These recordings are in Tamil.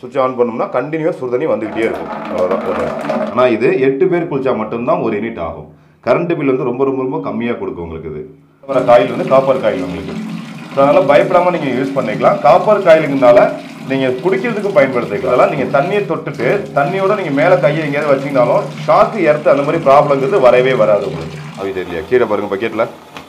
சுவிட்ச் ஆன் பண்ணோம்னா கண்டினியூஸ் சுடு தண்ணி வந்துக்கிட்டே இருக்கும். அவ்வளோதான். ஆனால் இது 8 பேர் குளிச்சா மட்டும்தான் 1 யூனிட் ஆகும். கரண்ட் பில் வந்து ரொம்ப ரொம்ப ரொம்ப கம்மியாக கொடுக்கும் உங்களுக்கு. இது அப்புறம் காயில் வந்து காப்பர் காயில் உங்களுக்கு. ஸோ அதனால் பயப்படாமல் நீங்கள் யூஸ் பண்ணிக்கலாம். காப்பர் காயிலுக்குனால நீங்கள் குடிக்கிறதுக்கு பயன்படுத்திக்கலாம். அதெல்லாம் நீங்கள் தண்ணியை தொட்டுட்டு தண்ணியோட நீங்கள் மேலே கையை எங்கேயாவது வச்சிங்கனாலும் ஷாக்கு எர்த்து அந்த மாதிரி ப்ராப்ளங்கிறது வரவே வராது உங்களுக்கு. அது இல்லையா கீழே பாருங்கள் பக்கெட்டில்.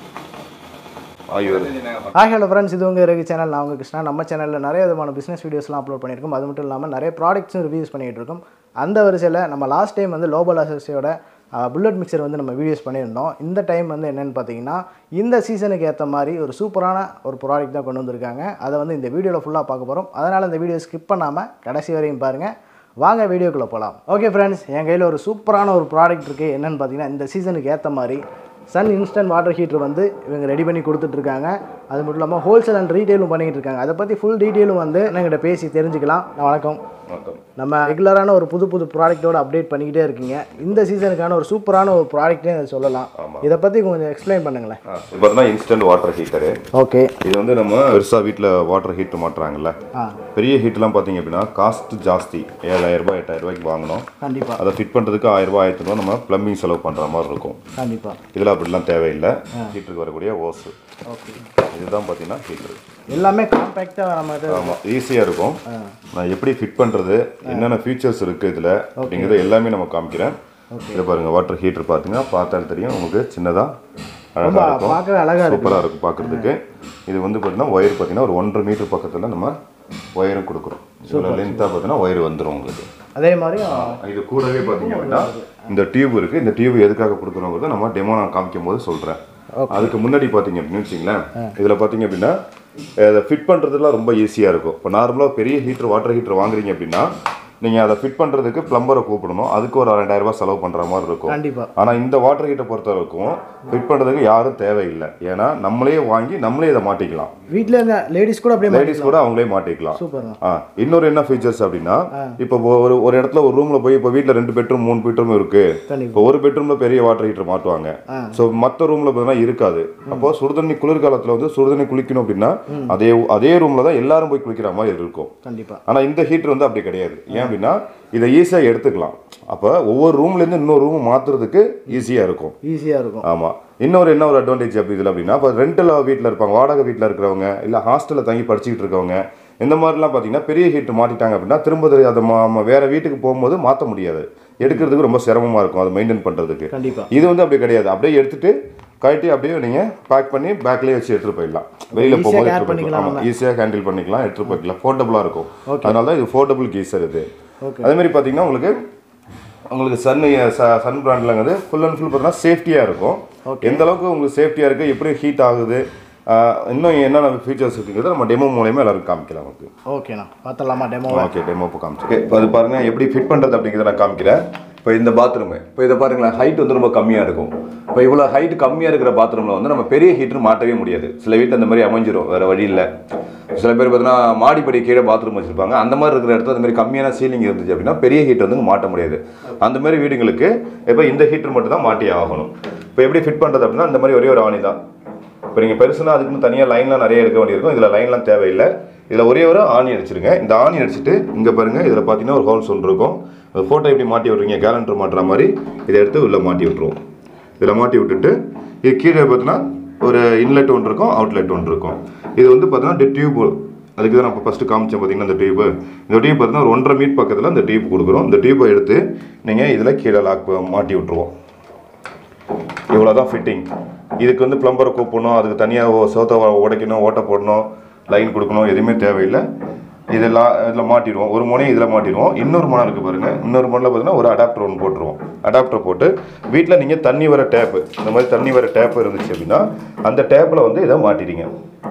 ஹாய் ஹலோ ஃப்ரெண்ட்ஸ், இது உங்கள் இறகு சேனல். நான் உங்கள் கிருஷ்ணா. நம்ம சேனலில் நிறைய விதமான பிஸ்னஸ் வீடியோஸ்லாம் அப்லோட் பண்ணியிருக்கோம். அது மட்டும் இல்லாமல் நிறைய ப்ராடக்ட்ஸும் ரிவ்யூஸ் பண்ணிகிட்டு இருக்கோம். அந்த வரிசையில் நம்ம லாஸ்ட் டைம் வந்து லோபல் அசோசியோட புல்லட் மிக்சர் வந்து நம்ம வீடியோஸ் பண்ணியிருந்தோம். இந்த டைம் வந்து என்னென்னு பார்த்தீங்கன்னா இந்த சீசனுக்கு ஏற்ற மாதிரி ஒரு சூப்பரான ஒரு ப்ராடக்ட் தான் கொண்டு வந்திருக்காங்க. அதை வந்து இந்த வீடியோவில் ஃபுல்லாக பார்க்க போகிறோம். அதனால் இந்த வீடியோ ஸ்கிப் பண்ணாமல் கடைசி வரையும் பாருங்கள். வாங்க வீடியோக்குள்ளே போகலாம். ஓகே ஃப்ரெண்ட்ஸ், என் கையில் ஒரு சூப்பரான ஒரு ப்ராடக்ட் இருக்குது. என்னென்னு பார்த்தீங்கன்னா இந்த சீசனுக்கு ஏற்ற மாதிரி சன் இன்ஸ்டன்ட் வாட்டர் ஹீட்டர் வந்து இவங்க ரெடி பண்ணி கொடுத்துட்ருக்காங்க. அது மட்டும் இல்லாமல் ஹோல்சேல் அண்ட் ரீட்டெயிலும் பண்ணிக்கிட்டு இருக்காங்க. அதை பற்றி ஃபுல் டீட்டெயிலும் வந்து என்கிட்ட பேசி தெரிஞ்சுக்கலாம். வணக்கம். நம்ம ரெகுலரான ஒரு புது ப்ராடக்ட்டோட அப்டேட் பண்ணிக்கிட்டே இருக்கீங்க. இந்த சீசனுக்கான ஒரு சூப்பரான ஒரு ப்ராடக்ட்னே சொல்லலாம். இதை பற்றி கொஞ்சம் எக்ஸ்பிளைன் பண்ணுங்களேன். இப்போ பார்த்தீங்கன்னா இன்ஸ்டன்ட் வாட்டர் ஹீட்டரு. ஓகே, இது வந்து நம்ம பெருசாக வீட்டில் வாட்டர் ஹீட்டர் மாட்டுறாங்கல்ல, பெரிய ஹீட்டர்லாம் பார்த்தீங்க அப்படின்னா காஸ்ட் ஜாஸ்தி. 7000 ரூபாய் 8000 ரூபாய்க்கு வாங்கணும். கண்டிப்பாக அதை ஃபிட் பண்ணுறதுக்கு 1000 ரூபாய் 1000 ரூபா நம்ம ப்ளம்பிங் செலவு பண்ணுற மாதிரி இருக்கும். கண்டிப்பாக இதில் அப்படிலாம் தேவையில்லை. ஹீட்டருக்கு வரக்கூடிய ஓஸு. ஓகே, இதுதான் பார்த்தீங்கன்னா ஹீட்டர். எல்லாமே காம்பேக்டாக நம்ம ஆமாம் ஈஸியாக இருக்கும். நான் எப்படி ஃபிட் பண்ணுறது, என்னென்ன ஃபீச்சர்ஸ் இருக்குது இதில் அப்படிங்கிறது எல்லாமே நம்ம காமிக்கிறேன். இதை பாருங்கள், வாட்டர் ஹீட்டர் பார்த்தீங்கன்னா பார்த்தாலும் தெரியும் உங்களுக்கு. சின்னதாக அழகாக இருக்கும், சூப்பராக இருக்கும் பார்க்குறதுக்கு. இது வந்து பார்த்தீங்கன்னா ஒயர் பார்த்தீங்கன்னா ஒரு 1.5 மீட்டர் பக்கத்தில் நம்ம ஒயரும் கொடுக்குறோம். இவ்வளோ லென்த்தாக பார்த்தீங்கன்னா ஒயர் வந்துடும் உங்களுக்கு. அதே மாதிரி இது கூடவே பார்த்தீங்க அப்படின்னா இந்த டியூப் இருக்குது. இந்த டியூப் எதுக்காக கொடுக்குறோங்கிறத நம்ம டெமோ நான் காமிக்கும் போது சொல்கிறேன். அதுக்கு முன்னாடி பார்த்தீங்க அப்படின்னு வச்சிங்களேன், இதில் பார்த்தீங்க அப்படின்னா அதை ஃபிட் பண்ணுறதுலாம் ரொம்ப ஈஸியாக இருக்கும். இப்போ நார்மலாக பெரிய ஹீட்டர் வாட்டர் ஹீட்டர் வாங்குறீங்க அப்படின்னா நீங்கள் அதை ஃபிட் பண்ணுறதுக்கு ப்ளம்பரை கூப்பிடணும். அதுக்கு ஒரு 2000 ரூபாய் செலவு பண்ணுற மாதிரி இருக்கும். கண்டிப்பாக. ஆனால் இந்த வாட்டர் ஹீட்டர் பொறுத்த வரைக்கும் ஃபிட் பண்ணுறதுக்கு யாரும் தேவையில்லை. ஏன்னா நம்மளே வாங்கி நம்மளே இதை மாட்டிக்கலாம். வீட்டில் லேடிஸ் கூட அப்படியே லேடிஸ் கூட அவங்களே மாட்டிக்கலாம். இன்னொரு என்ன ஃபீச்சர்ஸ் அப்படின்னா, இப்போ ஒரு இடத்துல ஒரு ரூமில் போய் இப்போ வீட்டில் 2 பெட்ரூம் 3 பெட்ரூம் இருக்குது. இப்போ ஒரு பெட்ரூமில் பெரிய வாட்டர் ஹீட்டர் மாட்டுவாங்க. ஸோ மற்ற ரூமில் பார்த்தீங்கன்னா இருக்காது. அப்போ சுடுதண்ணி குளிர்காலத்தில் வந்து சுடுதண்ணி குளிக்கணும் அப்படின்னா அதே ரூமில் தான் எல்லாரும் போய் குளிக்கிற மாதிரி இருக்கும். கண்டிப்பாக. ஆனால் இந்த ஹீட்டர் வந்து அப்படி கிடையாது. ஏன் அப்படின்னா இதை ஈஸியாக எடுத்துக்கலாம். அப்போ ஒவ்வொரு ரூம்லேருந்து இன்னொரு ரூம் மாற்றுறதுக்கு ஈஸியாக இருக்கும். ஆமாம். என்ன ஒரு அட்வான்டேஜ் அப்படி இதில் அப்படின்னா, இப்போ ரெண்டில் வீட்டில் இருப்பாங்க, வாடகை வீட்டில் இருக்கிறவங்க, இல்லை ஹாஸ்டலில் தங்கி படிச்சுக்கிட்டு இருக்கவங்க, இந்த மாதிரிலாம் பார்த்தீங்கன்னா பெரிய ஹீட்டர் மாட்டிட்டாங்க அப்படின்னா திரும்ப அதை வேறு வீட்டுக்கு போகும்போது மாற்ற முடியாது. எடுக்கிறதுக்கு ரொம்ப சிரமமாக இருக்கும் அதை மெயின்டைன் பண்ணுறதுக்கு. கண்டிப்பாக. இது வந்து அப்படி கிடையாது. அப்படியே எடுத்துகிட்டு கழட்டி அப்படியே நீங்கள் பேக் பண்ணி பேக்லேயே வச்சு எடுத்துகிட்டு போயிடலாம். வெளியில் போகும்போது எடுத்துகிட்டு போய்க்கலாம். ஆமாம், ஈஸியாக ஹேண்டில் பண்ணிக்கலாம், எடுத்துகிட்டு போய்க்கலாம். ஃபோர்டபுளாக இருக்கும். அதனால தான் இது ஃபோர்டபுள் கீசர். இது அதேமாதிரி பார்த்தீங்கன்னா உங்களுக்கு சன் பிராண்ட்லங்கிறது ஃபுல் அண்ட் ஃபுல் பார்த்தீங்கன்னா சேஃப்டியாக இருக்கும். எந்த அளவுக்கு உங்களுக்கு சேஃப்டியாக இருக்குது, எப்படி ஹீட் ஆகுது, இன்னும் என்னென்ன ஃபீச்சர்ஸ் இருக்குங்கிறத நம்ம டெமோ மூலயமா எல்லாருக்கும் காமிக்கலாம் உங்களுக்கு. ஓகேண்ணா, பார்த்தலாமா டெமோ? ஓகே, டெமோ இப்போ காமிச்சு. இப்போ அது பாருங்கள் எப்படி ஃபிட் பண்ணுறது அப்படிங்கிறத நான் காமிக்கிறேன். இப்போ இந்த பாத்ரூமு, இப்போ இதை பாருங்களேன், ஹைட் வந்து ரொம்ப கம்மியாக இருக்கும். இப்போ இவ்வளோ ஹைட் கம்மியாக இருக்கிற பாத்ரூமில் வந்து நம்ம பெரிய ஹீட்டர் மாட்டவே முடியாது. சில வீட்டில் அந்த மாதிரி அமைஞ்சிரும், வேறு வழி இல்லை. சில பேர் பார்த்தீங்கன்னா மாடிப்படி கீழே பாத்ரூம் வச்சுருப்பாங்க. அந்த மாதிரி இருக்கிற இடத்துல அந்த மாதிரி கம்மியான சீலிங் இருந்துச்சு அப்படின்னா பெரிய ஹீட்டர் வந்து மாட்ட முடியாது. அந்த மாதிரி வீடுங்களுக்கு இப்போ இந்த ஹீட்டர் மட்டும் தான் மாட்டி ஆகணும். இப்போ எப்படி ஃபிட் பண்ணுறது அப்படின்னா இந்த மாதிரி ஒரே ஒரு ஆணி தான். இப்போ நீங்கள் பெருசுனா அதுக்குன்னு தனியாக லைன்லாம் நிறைய எடுக்க வேண்டியிருக்கும். இதில் லைன்லாம் தேவையில்லை. இதில் ஒரே ஒரு ஆணி அடிச்சிருங்க. இந்த ஆணி அடிச்சுட்டு இங்கே பாருங்கள், இதில் பார்த்தீங்கன்னா ஒரு ஹோல்ஸ் ஒன்று இருக்கும். அந்த ஃபோட்டோ எப்படி மாட்டி விட்றீங்க, கேலண்டர் மாட்டுற மாதிரி இதை எடுத்து உள்ளே மாட்டி விட்டுருவோம். இதில் மாட்டி விட்டுட்டு இது கீழே பார்த்தீங்கன்னா ஒரு இன்லெட் ஒன்று இருக்கும், அவுட்லெட் ஒன்று இருக்கும். இது வந்து பார்த்தீங்கன்னா டியூப், அதுக்கு தான் நான் ஃபஸ்ட்டு காமிச்சேன் பார்த்தீங்கன்னா இந்த டியூப் பார்த்தீங்கன்னா ஒரு 1.5 மீட்டர் பக்கத்தில் இந்த டியூப் கொடுக்குறோம். இந்த டியூப்பை எடுத்து நீங்கள் இதில் கீழே மாட்டி விட்டுருவோம். இவ்வளோ தான் ஃபிட்டிங். இதுக்கு வந்து ப்ளம்பரை கூப்பிடணும், அதுக்கு தனியாக சோத்தை உடைக்கணும், ஓட்டை போடணும், லைன் கொடுக்கணும், எதுவுமே தேவையில்லை. இதில் மாட்டிடுவோம். ஒரு முனையும் இதில் மாட்டிடுவோம். இன்னொரு முனை இருக்குது பாருங்கள். இன்னொரு முனையில் பார்த்தீங்கன்னா ஒரு அடாப்டர் ஒன்று போட்டுருவோம். அடாப்டர் போட்டு வீட்டில் நீங்கள் தண்ணி வர டேப்பு, இந்த மாதிரி தண்ணி வர டேப்பு இருந்துச்சு அப்படின்னா அந்த டேப்பில் வந்து இதை மாட்டிடுங்க.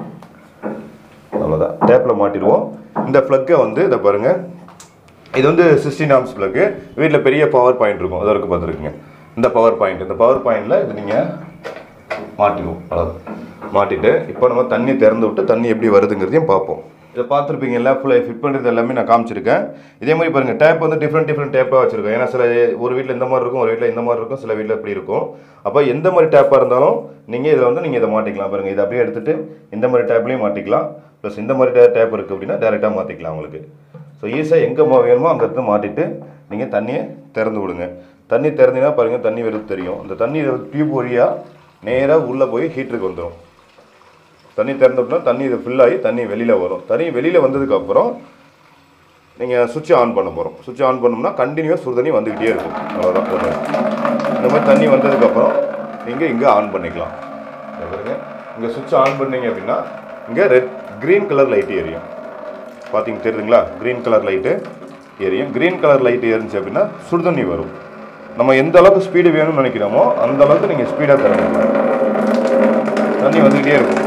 அவ்வளோதான், டேப்பில் மாட்டிடுவோம். இந்த ப்ளக்கை வந்து இதை பாருங்கள், இது வந்து 16 ஆம்ஸ் ப்ளக்கு. வீட்டில் பெரிய பவர் பாயிண்ட் இருக்கும், அதை இருக்குது பார்த்துருக்குங்க. இந்த பவர் பாயிண்டில் இது நீங்கள் மாட்டிடுவோம். அவ்வளோதான், மாட்டிட்டு இப்போ நம்ம தண்ணி திறந்து விட்டு தண்ணி எப்படி வருதுங்கிறதையும் பார்ப்போம். இதை பார்த்துருப்பீங்கல்ல, ஃபுல்லாக ஃபிட் பண்ணுறது எல்லாமே நான் காமிச்சிருக்கேன். இதே மாதிரி பாருங்கள், டேப் வந்து டிஃப்ரெண்ட் டேப்பாக வச்சுருக்கோம். ஏன்னா சில ஒரு வீட்டில் இந்த மாதிரி இருக்கும், ஒரு வீட்டில் இந்த மாதிரி இருக்கும், சில வீட்டில் இப்படி இருக்கும். அப்போ எந்த மாதிரி டேப்பாக இருந்தாலும் நீங்கள் இதில் வந்து நீங்கள் இதை மாட்டிக்கலாம். பாருங்கள், இதை அப்படியே எடுத்துகிட்டு இந்த மாதிரி டேப்லேயும் மாட்டிக்கலாம். ப்ளஸ் இந்த மாதிரி டேப் இருக்குது அப்படின்னா டேரெக்டாக மாற்றிக்கலாம் உங்களுக்கு. ஸோ ஈஸியாக எங்கே வேணுமோ அங்கே இருந்து மாட்டிட்டு நீங்கள் தண்ணியை திறந்து விடுங்க. தண்ணி திறந்தீங்கன்னா பாருங்கள் தண்ணி வெறும் தெரியும். அந்த தண்ணி டியூப் வழியாக நேராக உள்ளே போய் ஹீட்டருக்கு வந்துடும். தண்ணி திறந்து விட்டோம்னா தண்ணி இது ஃபில்லாகி தண்ணி வெளியில் வரும். தண்ணி வெளியில் வந்ததுக்கப்புறம் நீங்கள் சுவிட்ச் ஆன் பண்ண போகிறோம். சுவிட்ச் ஆன் பண்ணோம்னா கண்டினியூஸ் சுடு தண்ணி வந்துக்கிட்டே இருக்கும். அவ்வளோதான். இந்த மாதிரி தண்ணி வந்ததுக்கப்புறம் நீங்கள் இங்கே ஆன் பண்ணிக்கலாம். பாருங்க, இங்கே சுவிட்ச் ஆன் பண்ணீங்க அப்படின்னா இங்கே க்ரீன் கலர் லைட்டு எரியும். பார்த்தீங்க தெரியுதுங்களா? க்ரீன் கலர் லைட்டு எரியும். க்ரீன் கலர் லைட்டு எரிஞ்சு அப்படின்னா சுடு தண்ணி வரும். நம்ம எந்த அளவுக்கு ஸ்பீடு வேணும்னு நினைக்கிறோமோ அந்த அளவுக்கு நீங்கள் ஸ்பீடாக தரணும். தண்ணி வந்துக்கிட்டே இருக்கும்.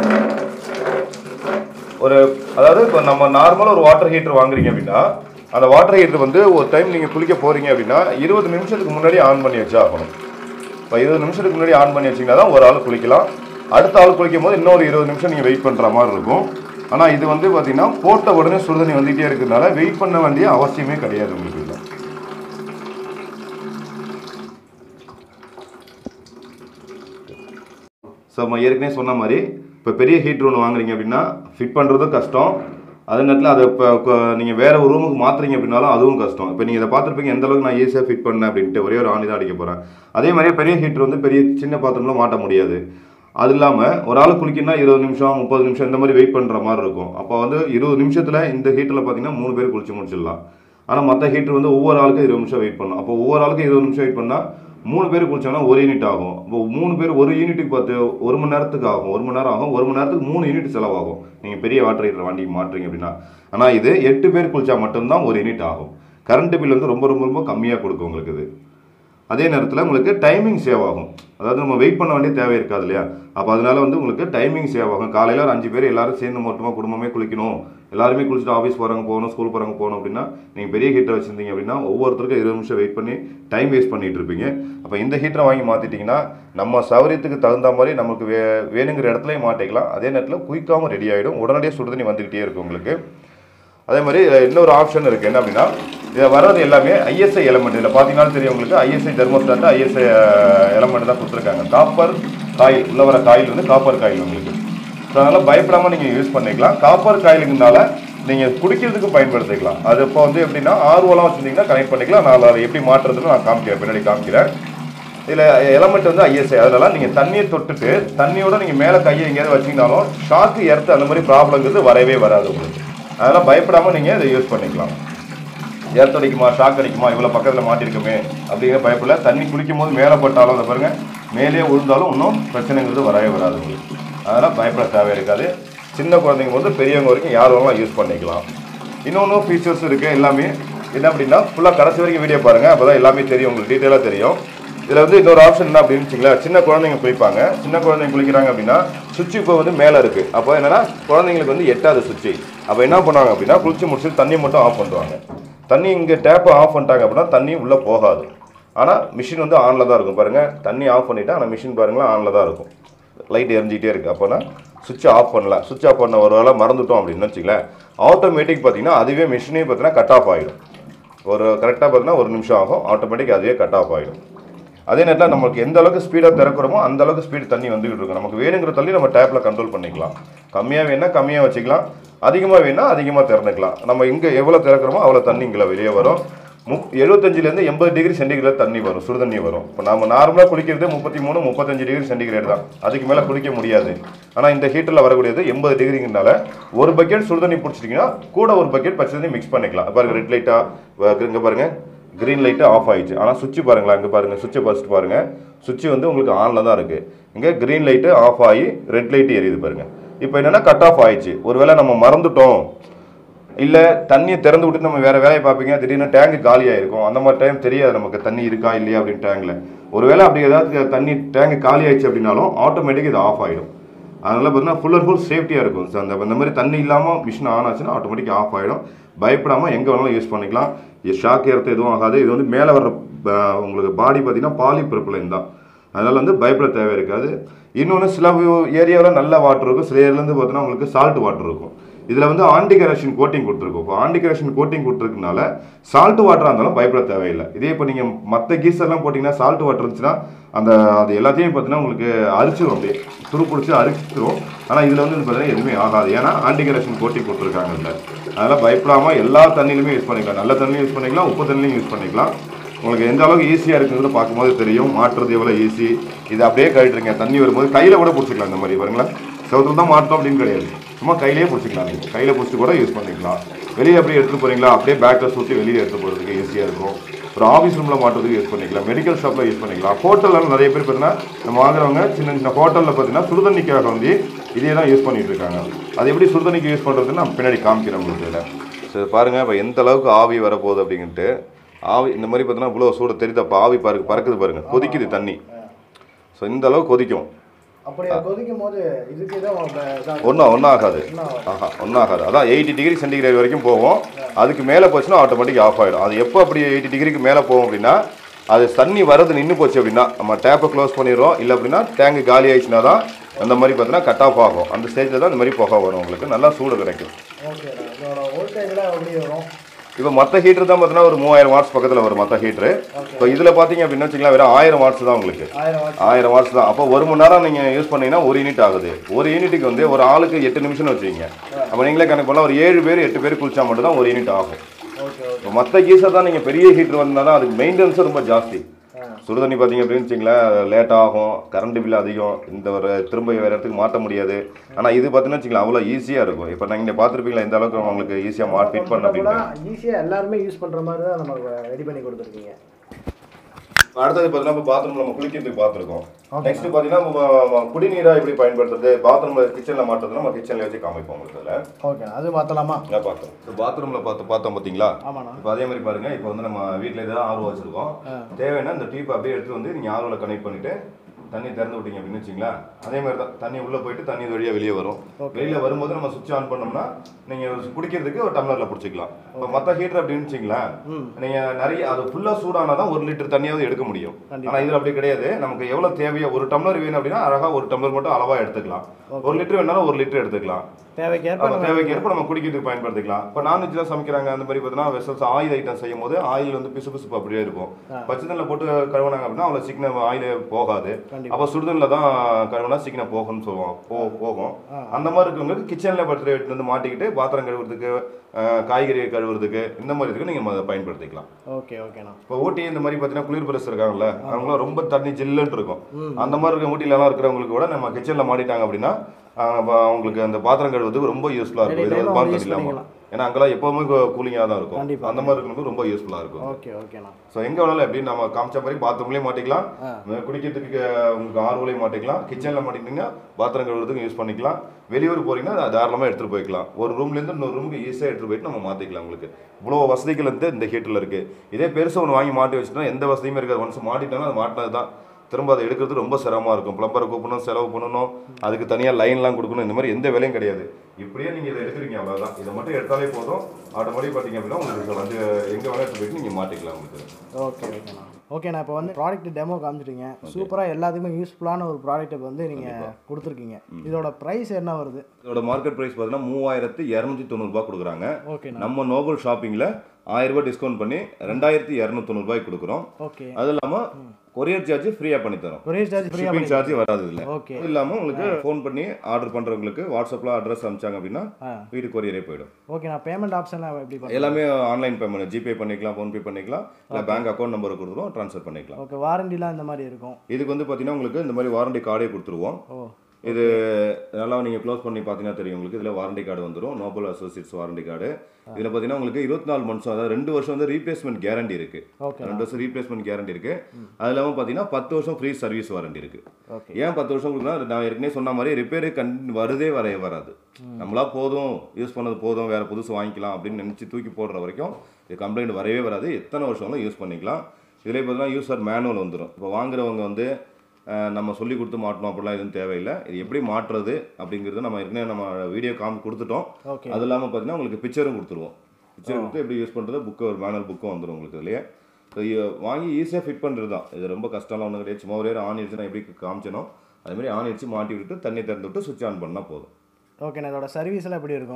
அதாவது இப்போ நம்ம நார்மலாக ஒரு வாட்டர் ஹீட்டர் வாங்குறீங்க அப்படின்னா அந்த வாட்டர் ஹீட்டர் வந்து ஒரு டைம் நீங்கள் குளிக்க போகிறீங்க அப்படின்னா 20 நிமிஷத்துக்கு முன்னாடி ஆன் பண்ணி வச்சா ஆகணும். இப்போ 20 நிமிஷத்துக்கு முன்னாடி ஆன் பண்ணி வச்சிங்கன்னா தான் ஒரு ஆள் குளிக்கலாம். அடுத்த ஆள் குளிக்கும் போது இன்னொரு 20 நிமிஷம் நீங்கள் வெயிட் பண்ணுற மாதிரி இருக்கும். ஆனால் இது வந்து பார்த்தீங்கன்னா போட்ட உடனே சுடுதண்ணி வந்துகிட்டே இருக்கிறதுனால வெயிட் பண்ண வேண்டிய அவசியமே கிடையாது உங்களுக்கு. இல்லை ஸோ நம்ம ஏற்கனவே சொன்ன மாதிரி இப்போ பெரிய ஹீட்ரு ஒன்று வாங்குறீங்க அப்படின்னா ஃபிட் பண்ணுறதும் கஷ்டம். அதே நேரத்தில் அதை இப்போ நீங்கள் வேறு ஒரு ரூமுக்கு மாற்றுறீங்க அப்படின்னாலும் அதுவும் கஷ்டம். இப்போ நீங்கள் இதை பார்த்துருப்பீங்க எந்த அளவுக்கு நான் ஈஸியாக ஃபிட் பண்ணேன் அப்படின்ட்டு ஒரே ஒரு ஆணி தான் அடிக்க போகிறேன். அதே மாதிரியே பெரிய ஹீட்ரு வந்து பெரிய சின்ன பாத்திரம்லாம் மாட்ட முடியாது. அது இல்லாமல் ஒரு ஆள் குளிக்கணும்னா 20 நிமிஷம் 30 நிமிஷம் இந்த மாதிரி வெயிட் பண்ணுற மாதிரி இருக்கும். அப்போ வந்து 20 நிமிஷத்தில் இந்த ஹீட்டரில் பார்த்தீங்கன்னா 3 பேர் குளிச்சு முடிச்சிடலாம். ஆனால் மற்ற ஹீட்டர் வந்து ஒவ்வொரு ஆளுக்கும் 20 நிமிஷம் வெயிட் பண்ணணும். அப்போ ஒவ்வொரு ஆளுக்கும் 20 நிமிஷம் வெயிட் பண்ணால் 3 பேர் குளிச்சோன்னா 1 யூனிட் ஆகும். இப்போ 3 பேர் ஒரு யூனிட்டுக்கு பார்த்து 1 மணி நேரத்துக்கு ஆகும். 1 மணி நேரம் ஆகும். 1 மணி நேரத்துக்கு 3 யூனிட் செலவாகும் நீங்கள் பெரிய வாட்டர் ஹீட்டர் வண்டி மாட்டுறீங்க அப்படின்னா. ஆனால் இது 8 பேர் குளிச்சா மட்டும்தான் 1 யூனிட் ஆகும். கரண்ட் பில் வந்து ரொம்ப ரொம்ப ரொம்ப கம்மியாக கொடுக்கும் உங்களுக்கு இது. அதே நேரத்தில் உங்களுக்கு டைமிங் சேவ் ஆகும். அதாவது நம்ம வெயிட் பண்ண வேண்டிய தேவை இருக்காது இல்லையா? அப்போ அதனால வந்து உங்களுக்கு டைமிங் சேவ் ஆகும். காலையில் ஒரு 5 பேர் எல்லாரும் சேர்ந்து மொத்தமாக குடும்பமே குளிக்கணும், எல்லாருமே குளிச்சுட்டு ஆஃபீஸ் போகிறாங்க போகணும், ஸ்கூல் போகிறாங்க போகணும் அப்படின்னா நீங்கள் பெரிய ஹீட்டர் வச்சுருந்தீங்க அப்படின்னா ஒவ்வொருத்தருக்கும் 20 நிமிஷம் வெயிட் பண்ணி டைம் வேஸ்ட் பண்ணிகிட்டு இருப்பீங்க. அப்போ இந்த ஹீட்டரை வாங்கி மாற்றிட்டிங்கன்னா நம்ம சௌகரியத்துக்கு தகுந்த மாதிரி நமக்கு வேணுங்கிற இடத்துலையும் மாட்டிக்கலாம். அதே நேரத்தில் குயிக்காகவும் ரெடி ஆகிடும். உடனடியாக சுடுதண்ணி வந்துக்கிட்டே இருக்கும் உங்களுக்கு. அதே மாதிரி இன்னொரு ஆப்ஷன் இருக்குது. என்ன அப்படின்னா இதில் வர்றது எல்லாமே ஐஎஸ்ஐ எலமெண்ட். இதில் பார்த்தீங்கன்னா தெரியும் உங்களுக்கு ஐஎஸ்ஐ தெர்மோஸ்டாட்டு ஐஎஸ்ஐ எலமெண்ட் தான் கொடுத்துருக்காங்க. காப்பர் காயில் உள்ள வர காயில் வந்து காப்பர் காயில் உங்களுக்கு. ஸோ அதனால் பயப்படாமல் நீங்கள் யூஸ் பண்ணிக்கலாம். காப்பர் காயிலுக்குனால நீங்கள் குடிக்கிறதுக்கு பயன்படுத்திக்கலாம். அது இப்போ வந்து எப்படின்னா ஆர்வலாம் வச்சுருந்தீங்கன்னா கனெக்ட் பண்ணிக்கலாம். நான் அதை எப்படி மாற்றுறதுன்னு நான் காமிக்கிறேன், பின்னாடி காமிக்கிறேன். இதில் எலமெண்ட் வந்து ஐஎஸ்ஐ. அதனால நீங்கள் தண்ணியை தொட்டுட்டு தண்ணியோட நீங்கள் மேலே கையை எங்கேயாவது வச்சிங்கனாலும் ஷாக்கு எர்த்து அந்த மாதிரி ப்ராப்ளங்கிறது வரவே வராது உங்களுக்கு. அதனால் பயப்படாமல் நீங்கள் இதை யூஸ் பண்ணிக்கலாம். எர்த்து அடிக்குமா ஷாக் அடிக்குமா இவ்வளோ பக்கத்தில் மாட்டிருக்குமே அப்படிங்கிற பயப்படல. தண்ணி குளிக்கும் போது மேலே பட்டாலும் அதை பாருங்கள் மேலே விழுந்தாலும் இன்னும் பிரச்சனைங்கிறது வரவே வராது உங்களுக்கு. அதனால் பயப்பட தேவை இருக்காது. சின்ன குழந்தைங்க போது பெரியவங்க வரைக்கும் யார் வேணாலும் யூஸ் பண்ணிக்கலாம். இன்னொன்று ஃபீச்சர்ஸ் இருக்குது எல்லாமே. என்ன அப்படின்னா ஃபுல்லாக கடைசி வரைக்கும் வீடியோ பாருங்கள், அப்போ தான் எல்லாமே தெரியும் உங்களுக்கு, டீட்டெயிலாக தெரியும். இதில் வந்து இன்னொரு ஆப்ஷன் என்ன அப்படின்னு வச்சுங்களேன், சின்ன குழந்தைங்க குளிப்பாங்க. சின்ன குழந்தைங்க குளிக்கிறாங்க அப்படின்னா சுவிட்ச் இப்போ வந்து மேலே இருக்குது. அப்போ என்னென்னா குழந்தைங்களுக்கு வந்து எட்டாவது சுவிட்சு. அப்போ என்ன பண்ணுவாங்க அப்படின்னா குளிச்சு முடிச்சுட்டு தண்ணி மட்டும் ஆஃப் பண்ணுவாங்க. தண்ணி இங்கே டேப்பை ஆஃப் பண்ணிட்டாங்க அப்படின்னா தண்ணி உள்ளே போகாது. ஆனால் மிஷின் வந்து ஆனில் தான் இருக்கும். பாருங்கள் தண்ணி ஆஃப் பண்ணிவிட்டா ஆனால் மிஷின் பாருங்களேன் ஆனில் தான் இருக்கும். லைட் எரிஞ்சிக்கிட்டே இருக்குது. அப்போனா சுவிட்ச் ஆஃப் பண்ணலாம். சுவிட்ச் ஆஃப் பண்ண ஒரு வேளை மறந்துட்டோம் அப்படின்னு வச்சுங்களேன், ஆட்டோமேட்டிக் பார்த்தீங்கன்னா அதுவே மிஷினே பார்த்தீங்கன்னா கட் ஆஃப் ஆகிடும். ஒரு கரெக்டாக பார்த்தீங்கன்னா 1 நிமிஷம் ஆகும், ஆட்டோமேட்டிக் அதுவே கட் ஆஃப் ஆகிடும். அதே நேரத்தில் நமக்கு எந்த அளவுக்கு ஸ்பீடாக திறக்கிறோமோ அந்த அளவுக்கு ஸ்பீடு தண்ணி வந்துகிட்டு இருக்கும். நமக்கு வேணுங்கிற தள்ளி நம்ம டேப்பில் கண்ட்ரோல் பண்ணிக்கலாம். கம்மியாக வேணால் கம்மியாக வச்சுக்கலாம், அதிகமாக வேணால் அதிகமாக திறந்துக்கலாம். நம்ம இங்கே எவ்வளோ திறக்கிறோமோ அவ்வளோ தண்ணி இங்கே வெளியே வரும். 75லேருந்து 80 டிகிரி சென்டிகிரேட் தண்ணி வரும், சுடு தண்ணி வரும். இப்போ நம்ம நார்மலாக குளிக்கிறது 33, 35 டிகிரி சென்டிகிரேட் தான், அதுக்கு மேலே குளிக்க முடியாது. ஆனால் இந்த ஹீட்டரில் வரக்கூடியது 80 டிகிரிங்கிறனால ஒரு பக்கெட் சுடு தண்ணி பிடிச்சிட்டிங்கன்னா கூட ஒரு பக்கெட் பச்சை தண்ணி மிக்ஸ் பண்ணிக்கலாம். பாருங்கள் ரெட் லைட்டாக இங்கே பாருங்கள் க்ரீன் லைட்டு ஆஃப் ஆகிடுச்சு. ஆனால் சுவிட்ச் பாருங்களா, இங்கே பாருங்கள் சுவிட்சை ஃபஸ்ட்டு பாருங்கள். சுவிட்ச் வந்து உங்களுக்கு ஆனில் தான் இருக்குது. இங்கே க்ரீன் லைட்டு ஆஃப் ஆகி ரெட் லைட்டு எரியுது பாருங்கள். இப்போ என்னென்னா கட் ஆஃப் ஆகிடுச்சு. ஒருவேளை நம்ம மறந்துட்டோம், இல்லை தண்ணியை திறந்து விட்டு நம்ம வேறு வேலையை பார்ப்பீங்க, திடீர்னு டேங்கு காலியாக இருக்கும். அந்த மாதிரி டைம் தெரியாது நமக்கு தண்ணி இருக்கா இல்லையா அப்படின்னு டேங்கில். ஒருவேளை அப்படி ஏதாவது தண்ணி டேங்கு காலி ஆயிடுச்சு அப்படின்னாலும் ஆட்டோமேட்டிக் இது ஆஃப் ஆகிடும். அதனால் பார்த்தீங்கன்னா ஃபுல் அண்ட் ஃபுல் சேஃப்டியாக இருக்கும். ஸோ அந்த மாதிரி தண்ணி இல்லாமல் மிஷின் ஆன் ஆச்சுன்னா ஆட்டோமேட்டிக் ஆஃப் ஆகிடும். பயப்படாமல் எங்கே வேணாலும் யூஸ் பண்ணிக்கலாம். ஷாக் ஏற்றது எதுவும் ஆகாது. இது வந்து மேலே வர்ற உங்களுக்கு பாடி பார்த்தீங்கன்னா பாலிப்ரொபைலன் தான். அதனால் வந்து பயப்பட தேவை இருக்காது. இன்னொன்று சில ஏரியாவில் நல்ல வாட்டர் இருக்கும், சில ஏரியாவிலேருந்து பார்த்தீங்கன்னா உங்களுக்கு சால்ட் வாட்டர் இருக்கும். இதில் வந்து ஆன்டி கரப்ஷன் கோட்டிங் கொடுத்துருக்கோம். இப்போ ஆன்டி கரப்ஷன் கோட்டிங் கொடுத்துருக்கனால சால்ட் வாட்டராக இருந்தாலும் பயப்பட தேவையில்லை. இதே இப்போ நீங்கள் மற்ற கீசர்லாம் போட்டிங்கன்னா சால்ட் வாட்டர் இருந்துச்சுன்னா அது எல்லாத்தையும் பார்த்தீங்கன்னா உங்களுக்கு அரிச்சிடும், அப்படியே துரு பிடிச்சி அரிச்சிடும். ஆனால் இதில் வந்து பார்த்தீங்கன்னா எதுவுமே ஆகாது, ஏன்னா ஆன்டி கரப்ஷன் கோட்டிங் கொடுத்துருக்காங்க இல்லை. அதனால் பயப்படாமல் எல்லா தண்ணியிலுமே யூஸ் பண்ணிக்கலாம். நல்ல தண்ணியும் யூஸ் பண்ணிக்கலாம், உப்பு தண்ணியும் யூஸ் பண்ணிக்கலாம். உங்களுக்கு எந்த அளவுக்கு ஈஸியாக இருக்குங்கிறது பார்க்கும்போது தெரியும். மாட்டுறது எவ்வளோ ஈஸி. இது அப்படியே கழிட்டுருங்க, தண்ணி வரும்போது கையில் கூட பிடிச்சிக்கலாம். இந்த மாதிரி பாருங்களேன், செவத்தில் தான் மாட்டோம் அப்படின்னு கிடையாது, சும்மா கையிலேயே பிடிச்சிக்கலாம். நீங்கள் கையில் பிடிச்சி கூட யூஸ் பண்ணிக்கலாம். வெளியே அப்படியே எடுத்துகிட்டு போகிறீங்களா, அப்படியே பேக்கில் சுற்றி வெளியே எடுத்து போகிறதுக்கு ஈஸியாக இருக்கும். ஒரு ஆஃபீஸ் ரூமில் மாட்டுறதுக்கு யூஸ் பண்ணிக்கலாம், மெடிக்கல் ஷாப்பில் யூஸ் பண்ணிக்கலாம். ஹோட்டலில் நிறைய பேர் பார்த்தீங்கன்னா நம்ம வாங்குறவங்க சின்ன சின்ன ஹோட்டலில் பார்த்தீங்கன்னா சுடுதண்ணிக்காக வந்து இதே தான் யூஸ் பண்ணிகிட்டு இருக்காங்க. அது எப்படி சுடுதண்ணிக்கு யூஸ் பண்ணுறதுன்னு நான் பின்னாடி காமிக்கிறேன் உங்களுக்கு. சரி பாருங்கள், இப்போ எந்த அளவுக்கு ஆவி வரப்போகுது அப்படின்ட்டு. ஆவி இந்த மாதிரி பார்த்தீங்கன்னா இவ்வளோ சூடு தெரியுது. அப்போ ஆவி பறக்குது பாருங்கள், கொதிக்குது தண்ணி. ஸோ இந்த அளவுக்கு கொதிக்கும். ஒன்றும் ஆகாது. ஒன்றும் ஆகாது. அதான் 80 டிகிரி சென்டிகிரேட் வரைக்கும் போகும். அதுக்கு மேலே போச்சுன்னா ஆட்டோமேட்டிக் ஆஃப் ஆகிடும். அது எப்போ அப்படி 80 டிகிரிக்கு மேலே போகும் அப்படின்னா, அது தண்ணி வரது நின்று போச்சு அப்படின்னா நம்ம டேப்பை க்ளோஸ் பண்ணிடுறோம். இல்லை அப்படின்னா டேங்கு காலி ஆயிடுச்சுன்னா தான் அந்த மாதிரி பார்த்தீங்கன்னா கட் ஆஃப் ஆகும். அந்த ஸ்டேஜில் தான் இந்த மாதிரி புகை வரும், உங்களுக்கு நல்லா சூடு கிடைக்கும். இப்போ மற்ற ஹீட்டர் தான் பார்த்தீங்கன்னா ஒரு 3000 வாட்ஸ் பக்கத்தில் வரும் மற்ற ஹீட்ரு. இப்போ இதில் பார்த்தீங்க அப்படின்னு வச்சுக்கலாம், வெறும் 1000 வாட்ஸ் தான் உங்களுக்கு. 1000 வாட்ஸ் தான். அப்போ 1 மணி நேரம் நீங்கள் யூஸ் பண்ணிங்கன்னா 1 யூனிட் ஆகுது. 1 யூனிட்டுக்கு வந்து ஒரு ஆளுக்கு 8 நிமிஷம்னு வச்சுக்கிங்க. அப்போ நீங்களே கணக்கு பண்ணலாம், ஒரு 7 பேர் 8 பேர் குளிச்சா மட்டும் தான் 1 யூனிட் ஆகும். இப்போ மற்ற கீசர் தான் நீங்கள் பெரிய ஹீட்டர் வந்தால் தான் அதுக்கு மெயின்டெனன்ஸும் ரொம்ப ஜாஸ்தி. சுடுதண்ணி பார்த்தீங்க அப்படின்னு வச்சிங்களேன், லேட் ஆகும், கரண்ட் பில் அதிகம், இந்த ஒரு திரும்ப வேறு இடத்துக்கு மாற்ற முடியாது. ஆனால் இது பார்த்தீங்கன்னா வச்சிங்களேன் அவ்வளோ ஈஸியாக இருக்கும். இப்போ நீங்கள் பார்த்துருப்பீங்களா இந்த அளவுக்கு உங்களுக்கு ஈஸியாக ஃபிட் பண்ண அப்படின்னா ஈஸியாக எல்லாருமே யூஸ் பண்ணுற மாதிரி தான் நம்ம ரெடி பண்ணி கொடுத்துருக்கீங்க. அடுத்தது பார்த்தீங்கன்னா இப்போ பாத்ரூம் நம்ம குளிக்கிறதுக்கு பார்த்துருக்கோம். நெக்ஸ்ட் பார்த்தீங்கன்னா குடிநீராக எப்படி பயன்படுத்துறது, பாத்ரூமில் கிச்சனில் மாட்டுறது நம்ம கிச்சனில் வச்சு காமிப்போம் உங்களுக்கு. அதில் ஓகே, அது பார்த்தலாமா? பார்த்தோம். இப்போ பாத்ரூமில் பார்த்தோம் பார்த்தீங்களா? இப்போ அதே மாதிரி பாருங்கள், இப்போ வந்து நம்ம வீட்டில் ஏதாவது ஆர்வம் வச்சுருக்கோம், தேவைன்னா இந்த டியூப் அப்படியே எடுத்து வந்து நீங்கள் ஆர்வத்தில் கனெக்ட் பண்ணிவிட்டு தண்ணி திறந்து விட்டீங்க அப்படின்னு வச்சிங்களா, அதே மாதிரி தான் தண்ணி உள்ளே போயிட்டு தண்ணி வழியாக வெளியே வரும். வெளியில் வரும்போது நம்ம சுவிட்ச் ஆன் பண்ணோம்னா நீங்கள் குடிக்கிறதுக்கு ஒரு டம்ளரில் பிடிச்சிக்கலாம். இப்போ மற்ற ஹீட்டர் அப்படின்னு வச்சிங்களேன், நீங்கள் நிறைய அது ஃபுல்லாக சூடானால் தான் 1 லிட்டர் தண்ணியாவது எடுக்க முடியும். ஆனால் இதில் அப்படி கிடையாது. நமக்கு எவ்வளோ தேவையோ, 1 டம்ளர் வேணும் அப்படின்னா அழகாக 1 டம்ளர் மட்டும் அளவாக எடுத்துக்கலாம். 1 லிட்டர் வேணாலும் 1 லிட்டர் எடுத்துக்கலாம். தேவைக்கேற்ப நம்ம குடிக்கிறதுக்கு பயன்படுத்திக்கலாம். இப்போ நான்வெஜ் தான் சமைக்கிறாங்க அந்த மாதிரி பார்த்தீங்கன்னா வெசல்ஸ் ஆயில் ஐட்டம் செய்யும் போது ஆயில் வந்து பிசு அப்படியே இருக்கும். பச்சைத்தண்ணில் போட்டு கழுவுனாங்க அப்படின்னா அவ்வளோ சீக்கிரம் ஆயில் போகாது. அப்போ சுடுதண்ணில் தான் கழுவுனா சீக்கிரம் போகும்னு சொல்லுவோம், போகும். அந்த மாதிரி இருக்கவங்களுக்கு கிச்சனில் படுத்து எடுத்து வந்து மாட்டிக்கிட்டு பாத்திரம் கழுவுறதுக்கு, காய்கறி கழுவுறதுக்கு, இந்த மாதிரி இதுக்கு நீங்கள் பயன்படுத்திக்கலாம். இப்போ ஊட்டி இந்த மாதிரி பார்த்தீங்கன்னா குளிர் பிரஸ் இருக்காங்கல்ல, அவங்களாம் ரொம்ப தண்ணி ஜில்லுன்னு இருக்கும். அந்த மாதிரி இருக்க ஊட்டிலலாம் இருக்கிறவங்களுக்கு கூட நம்ம கிச்சனில் மாட்டிட்டாங்க அப்படின்னா அவங்களுக்கு அந்த பாத்திரம் கழுவுறதுக்கு ரொம்ப யூஸ்ஃபுல்லாக இருக்கும். இது பாத்திரம் இல்லாமல், ஏன்னா அங்கெல்லாம் எப்போவுமே கூலிங்காக தான் இருக்கும். அந்த மாதிரி இருக்கிறவங்களுக்கு ரொம்ப யூஸ்ஃபுல்லாக இருக்கும். ஸோ எங்கே வேணாலும் எப்படின்னு நம்ம காமிச்ச மாதிரி பாத்ரூம்லேயும் மாட்டிக்கலாம், குடிக்கிறதுக்கு உங்களுக்கு ஆர்வலையும் மாட்டிக்கலாம், கிச்சனில் மாட்டிக்கிட்டிங்கன்னா பாத்திரம் கழுவுறதுக்கு யூஸ் பண்ணிக்கலாம். வெளியூர் போகிறீங்கன்னா தாராளமாக எடுத்துகிட்டு போய்க்கலாம். ஒரு ரூம்லேருந்து இன்னொரு ரூமுக்கு ஈஸியாக எடுத்துகிட்டு போயிட்டு நம்ம மாற்றிக்கலாம். உங்களுக்கு இவ்வளோ வசதிகள் வந்து இந்த ஹீட்டரில் இருக்குது. இதே பெருசாக ஒன்று வாங்கி மாட்டி வச்சுட்டோம்னா எந்த வசதியுமே இருக்காது. ஒன்ஸ் மாட்டிட்டோன்னா அது மாட்டினது தான், திரும்ப அதை எடுக்கிறது ரொம்ப சிரமமாக இருக்கும். ப்ளம்பரை கூப்பிடணும், செலவு பண்ணணும், அதுக்கு தனியாக லைன்லாம் கொடுக்கணும், இந்த மாதிரி எந்த வேலையும் கிடையாது. இப்படியே நீங்கள் இதை எடுக்கிறீங்க அவ்வளோதான். இதை மட்டும் எடுத்தாலே போதும். ஆட்டோமேட்டிக் பார்த்தீங்க அப்படின்னா உங்களுக்கு வந்து எங்கே வேலை எடுத்து போயிட்டு நீங்கள் மாட்டிக்கலாம் உங்களுக்கு. ஓகேண்ணா, இப்போ வந்து ப்ராடக்ட் டெமோ காமிச்சிட்டீங்க. சூப்பராக எல்லாத்துக்குமே யூஸ்ஃபுல்லான ஒரு ப்ராடக்ட்டை வந்து நீங்கள் கொடுத்துருக்கீங்க. இதோட ப்ரைஸ் என்ன வருது? இதோட மார்க்கெட் ப்ரைஸ் பார்த்தீங்கன்னா 3290 கொடுக்குறாங்க. நம்ம நோபல் ஷாப்பிங்கில் 1000 ரூபாய் டிஸ்கவுண்ட் பண்ணி 2290 கொடுக்குறோம். அது இல்லாமல் கொரியர் சார்ஜ் ஃப்ரீயாக பண்ணி தரோம். ஷிப்பிங் சார்ஜ் வராது இல்லை. இது இல்லாமல் உங்களுக்கு ஃபோன் பண்ணி ஆர்டர் பண்ணுறவங்களுக்கு வாட்ஸ்அப்பில் அட்ரஸ் அனுப்பிச்சாங்க அப்படின்னா வீட்டு கொரியரே போயிடும். ஓகேண்ணா, பேமெண்ட் ஆப்ஷன்லாம் எப்படி? எல்லாமே ஆன்லைன் பேமெண்ட், ஜிபே பண்ணிக்கலாம், ஃபோன்பே பண்ணிக்கலாம், இல்லை பேங்க் அக்கௌண்ட் நம்பர் கொடுத்துருவோம், ட்ரான்ஸ்ஃபர் பண்ணிக்கலாம். ஓகே, வாரண்டிலாம் இந்த மாதிரி இருக்கும். இதுக்கு வந்து பார்த்தீங்கன்னா உங்களுக்கு இந்த மாதிரி வாரண்டி கார்டே கொடுத்துருவோம். இது நல்லா நீங்கள் க்ளோஸ் பண்ணி பார்த்தீங்கன்னா தெரியும் உங்களுக்கு. இதில் வாரண்டி கார்டு வந்துடும், நோபல் அசோசியேட்ஸ் வாரண்டி கார்டு. இதில் பார்த்தீங்கன்னா உங்களுக்கு 24 மந்த்ஸ், அதாவது 2 வருஷம் வந்து ரீப்ளேஸ்மெண்ட் கேரண்டி இருக்குது. 2 வருஷம் ரீப்ளேஸ்மெண்ட் கேரண்டி இருக்குது. அது இல்லாமல் பார்த்தீங்கன்னா 10 வருஷம் ஃப்ரீ சர்வீஸ் வாரண்டி இருக்குது. ஏன் 10 வருஷம் கொடுக்குன்னா, நான் ஏற்கனவே சொன்ன மாதிரி ரிப்பேரு வராது. நம்மளா போதும், யூஸ் பண்ணது போதும், வேறு புதுசு வாங்கிக்கலாம் அப்படின்னு நினச்சி தூக்கி போடுற வரைக்கும் இது கம்ப்ளைண்ட் வரவே வராது. எத்தனை வருஷம்லாம் யூஸ் பண்ணிக்கலாம். இதில் பார்த்தீங்கன்னா யூசர் மேனுவல் வந்துடும். இப்போ வாங்குறவங்க வந்து நம்ம சொல்லி கொடுத்து மாட்டணும் அப்படிலாம் எதுவும் தேவையில்லை. இது எப்படி மாட்டுறது அப்படிங்கிறது நம்ம ஏற்கனவே நம்ம வீடியோ கொடுத்துட்டோம். அது இல்லாமல் பார்த்தீங்கன்னா உங்களுக்கு பிக்சரும் கொடுத்துருவோம். பிக்சர் கொடுத்து எப்படி யூஸ் பண்ணுறது புக்கு, ஒரு மேனுவல் புக்கும் வந்துடும் உங்களுக்கு. இதுலேயே வாங்கி ஈஸியாக ஃபிட் பண்ணுறது தான். இது ரொம்ப கஷ்டம்லாம் ஒன்றும் கிடையாது. சும்மா ஒரே ஆன் அடிச்சு நான் எப்படி காமிச்சனோ அதுமாதிரி ஆன் அடிச்சு மாட்டி விட்டு தண்ணி திறந்து விட்டு சுவிட்ச் ஆன் பண்ணால் போதும். ஓகேண்ணா, இதோட சர்வீஸ்லாம் எப்படி இருக்கும்?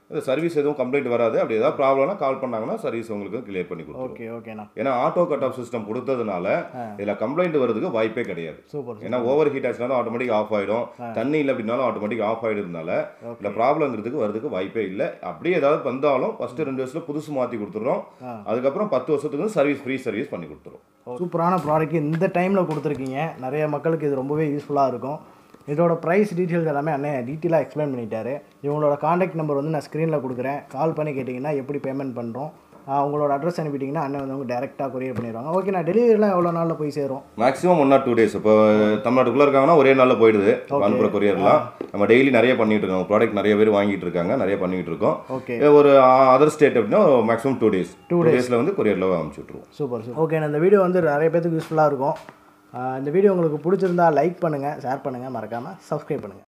இந்த சர்வீஸ் எதுவும் கம்ப்ளைண்ட் வராது. அப்படி ஏதாவது ப்ராப்ளம்னா கால் பண்ணாங்கன்னா சர்வீஸ் உங்களுக்கு கிளியர் பண்ணி கொடுத்துருவோம். ஓகே ஓகேண்ணா. ஏன்னா ஆட்டோ கட் ஆஃப் சிஸ்டம் கொடுத்ததுனால இதில் கம்ப்ளைண்ட் வரதுக்கு வாய்ப்பே கிடையாது. சூப்பர். ஏன்னா ஓவர் ஹீட் ஆச்சுனாலும் ஆட்டோமேட்டிக் ஆஃப் ஆகிடும், தண்ணி இல்லை அப்படின்னாலும் ஆட்டோமேட்டிக் ஆஃப் ஆகிடுறதுனால இல்லை ப்ராப்ளம்ங்கிறதுக்கு வரதுக்கு வாய்ப்பே இல்லை. அப்படியே ஏதாவது வந்தாலும் ஃபஸ்ட்டு 2 வருஷத்தில் புதுசு மாற்றி கொடுத்துட்றோம். அதுக்கப்புறம் 10 வருஷத்துக்கு சர்வீஸ் ஃப்ரீ சர்வீஸ் பண்ணி கொடுத்துருவோம். சூப்பரான ப்ராடக்ட் இந்த டைமில் கொடுத்துருக்கீங்க. நிறைய மக்களுக்கு இது ரொம்பவே யூஸ்ஃபுல்லாக இருக்கும். இதோட ப்ரைஸ் டீட்டெயில்ஸ் எல்லாமே அண்ணன் டீட்டெயிலாக எக்ஸ்பிளைன் பண்ணிட்டாரு. இவங்களோட காண்டாக்ட் நம்பர் வந்து நான் ஸ்க்ரீனில் கொடுக்குறேன். கால் பண்ணி கேட்டிங்கன்னா எப்படி பேமெண்ட் பண்ணுறோம், உங்களோட அட்ரஸ் அனுப்பிட்டிங்கன்னா அண்ணன் வந்து அவங்க டேரெக்டாக கொரியர் பண்ணிடுவாங்க. ஓகே, நான் டெலிவரிலாம் எவ்வளோ நாளில் போய் சேரும்? Maximum 1 or 2 days. இப்போ தமிழ்நாட்டுக்குள்ளே இருக்காங்கன்னா ஒரே நாளில் போயிடுது அனுப்புகிற கொரியர்லாம். நம்ம டெய்லி நிறைய பண்ணிட்டு இருக்கோம். ப்ராடக்ட் நிறைய பேர் வாங்கிட்டு இருக்காங்க, நிறைய பண்ணிட்டு இருக்கோம். ஓகே, ஒரு அதர் ஸ்டேட் அப்படின்னா மேக்ஸிமம் 2 days. 2 daysல வந்து கொரியரில் அனுப்பிச்சி விட்ருவோம். சூப்பர். ஓகே, இந்த வீடியோ வந்து நிறைய பேருக்கு யூஸ்ஃபுல்லாக இருக்கும். இந்த வீடியோ உங்களுக்கு பிடிச்சிருந்தா லைக் பண்ணுங்கள், ஷேர் பண்ணுங்கள், மறக்காமல் சப்ஸ்கிரைப் பண்ணுங்கள்.